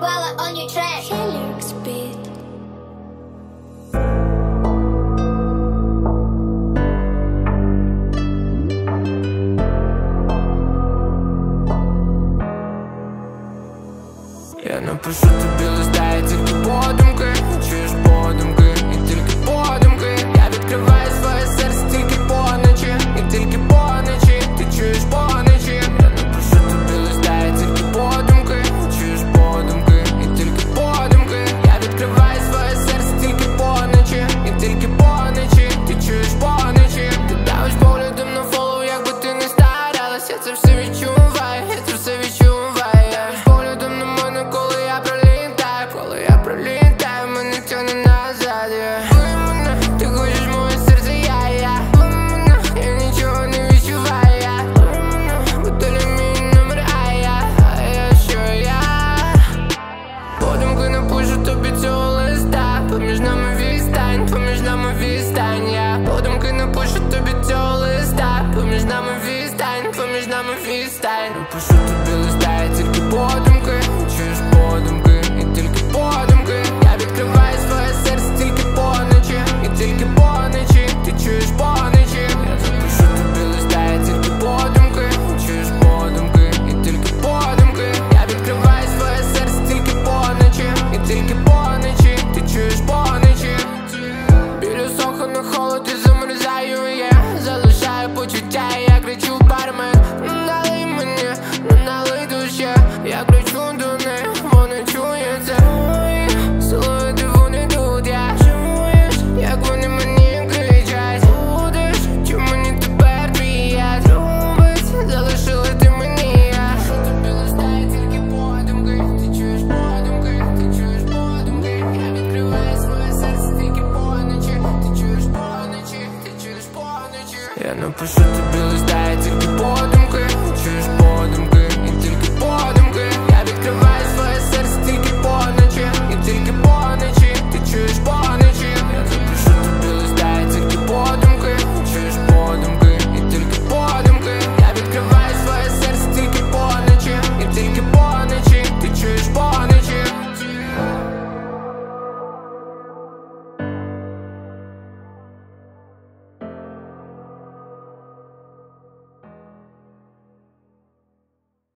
while I on your track. Lyrics beat. Я напишу тобі листа, і тільки подумки, чуєш подумки, і тільки подумки. Я відкриваю своє серце тільки поночі, і тільки поночі, ти чуєш поночі. Я напишу тобі листа, і тільки подумки, чуєш подумки, і тільки подумки. Я відкриваю своє серце тільки поночі, і тільки поночі, ти чуєш поночі. Ти давиш поглядом на фоллоу, якби ти не старалась. Я це все відчуваю, я це все відчуваю. Поглядом на мене, коли я пролітаю, мене тягне назад, Коли мене, ти хочеш моє серце, я Коли мене, я нічого не відчуваю, Коли мене, готелі мій номер, а я що я? Подумки напишу тобі цього листа, поміж нами відстань, поміж нами відстань, Подумки напишу тобі цього листа, поміж нами відстань, поміж нами відстань. Напишу тобі листа, я тільки подумки, чуєш подумки, і тільки подумки. Я відкриваю своє серце тільки поночі, і тільки поночі, ти чуєш поночі. Я запишу тобі листа, я тільки подумки, чуєш подумки, і тільки подумки. Я відкриваю своє серце тільки поночі, і тільки поночі, ти чуєш поночі. Біля соху на холоді замерзаю, залишаю почуття, я кричу бармен. Налий мені, налий душі, я кричу до них, вони чують це. Силуети вони тут, чуєш, як вони мені кричать. Будеш, чи мені тепер твоя любить, залишила ти мені, Тобі листає тільки подумки, ти чуєш подумки, ти чуєш подумки. Я відкриваю своє серце тільки поночі, ти чуєш поночі, ти чуєш поночі. Я напишу тобі листа.